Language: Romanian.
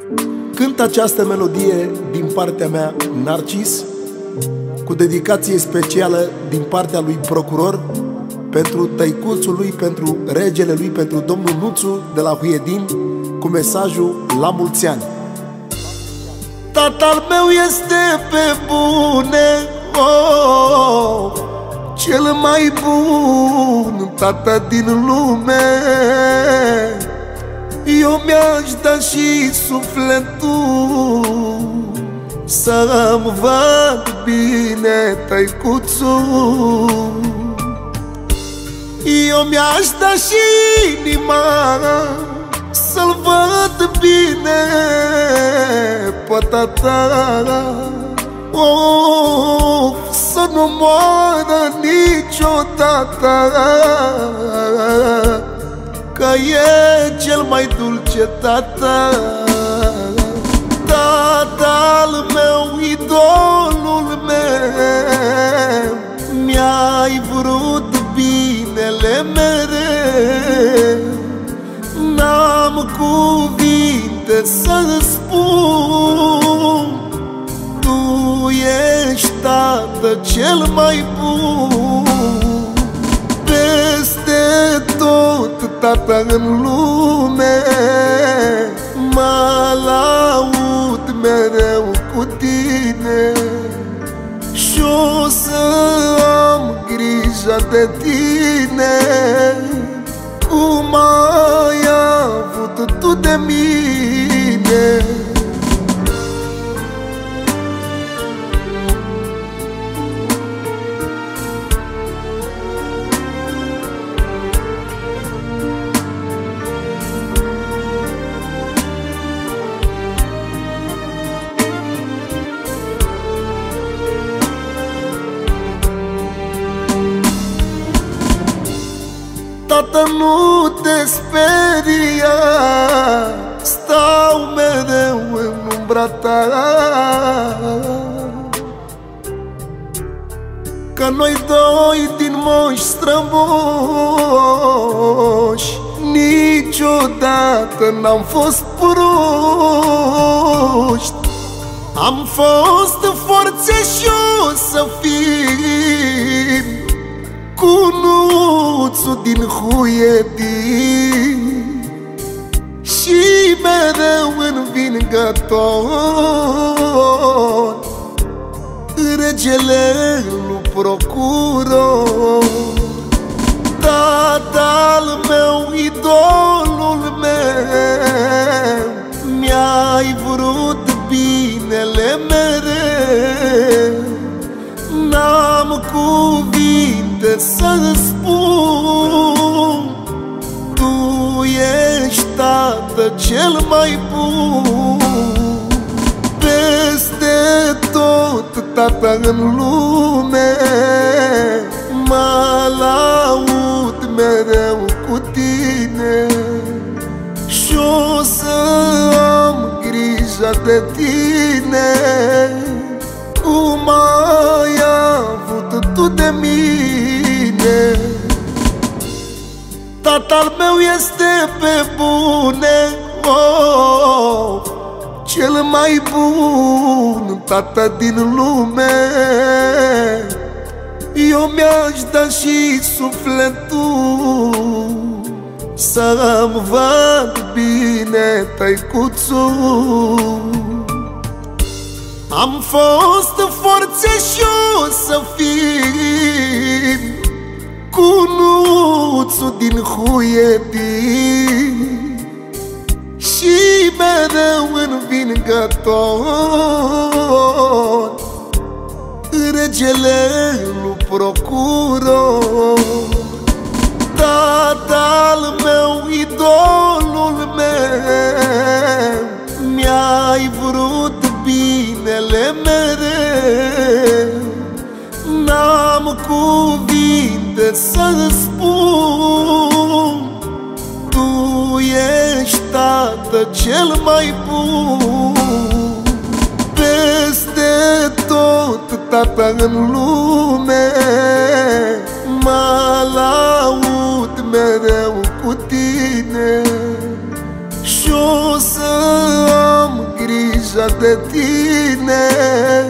Cânt această melodie din partea mea, Narcis, cu dedicație specială din partea lui procuror, pentru tăicuțul lui, pentru regele lui, pentru domnul Nuțu de la Huiedin, cu mesajul la mulți ani. Tatăl meu este pe bune, oh, cel mai bun tată din lume. Eu mi-aș da și sufletul să-mi văd bine tăicuțul. Eu mi-aș da și inima să-l văd bine pe tata, oh, să nu moară niciodată, că e cel mai dulce tata. Tatăl meu, idolul meu, mi-ai vrut binele mereu. N-am cuvinte să spun, tu ești tată cel mai bun. Peste tot, tată, în lume mă laud mereu cu tine, și-o să am grijă de tine cum ai avut tu de mine. Tată, nu te speria, stau mereu în umbra ta, că noi doi din moși strămoși niciodată n-am fost proști. Am fost forțe și o să fim cu Nuțu din Huiedin și mereu învingător, regele lui procuror. Tatăl meu, idolul meu, mi-ai vrut binele mereu. N-am cuvinte să spun, tu ești tată cel mai bun. Peste tot, tată, în lume mă laud mereu cu tine, și-o să am grijă de tine cum ai avut tu de mine. Tatăl meu este pe bune, oh, cel mai bun tată din lume. Eu mi-aș da și sufletul să-mi văd bine tăicuțul. Am fost forțe și o să fim cu Nuțu din Huiedin și mereu învingător, regele lui procuror. Tatăl meu, idolul meu, mi-ai vrut binele mereu. N-am cuvinte să spun, tu ești tată cel mai bun. Peste tot, tată, în lume mă laud mereu cu tine, și-o să am grijă de tine.